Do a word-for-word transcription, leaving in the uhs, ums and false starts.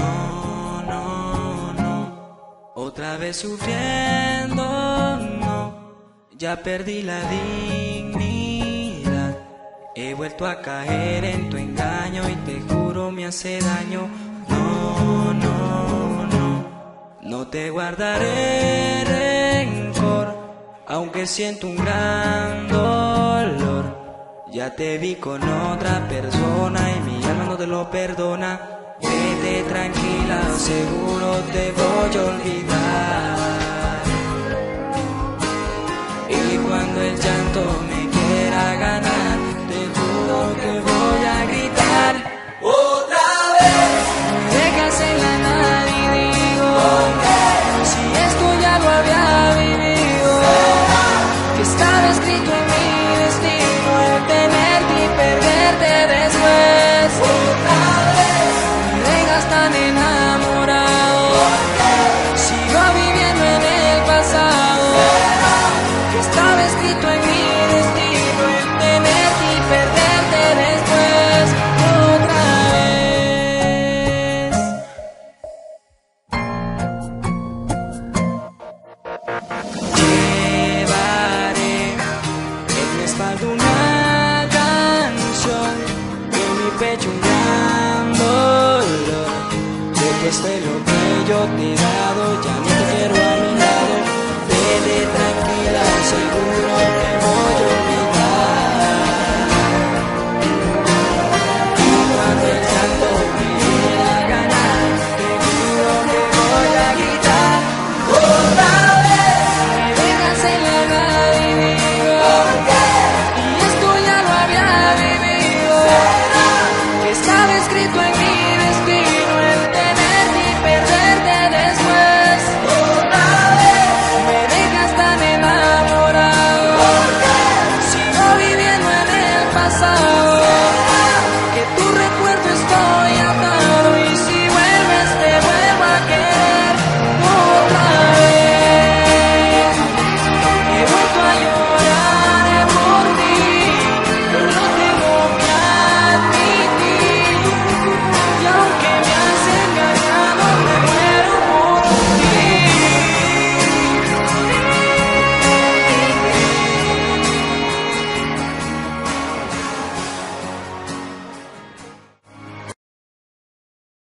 No, no, no, otra vez sufriendo, no, ya perdí la dignidad. He vuelto a caer en tu engaño y te juro me hace daño. No, no, no, no te guardaré rencor, aunque siento un gran dolor. Ya te vi con otra persona y mi alma no te lo perdona. Vete tranquila, seguro te voy a olvidar. Y cuando el llanto me quiera ganar, te juro que voy a gritar otra vez. Me dejas en la nada y digo, si esto ya lo había vivido, que estaba escrito en mi destino el tenerte y perderte después. Otra vez me dejas tan enamorado, sigo viviendo en el pasado, que estaba escrito en mi destino el tenerte y perderte después. Otra vez. Llevaré en mi espalda una canción, en mi pecho un gran dolor. Después de lo que yo te he dado, ya no te quiero a mi lado. Vete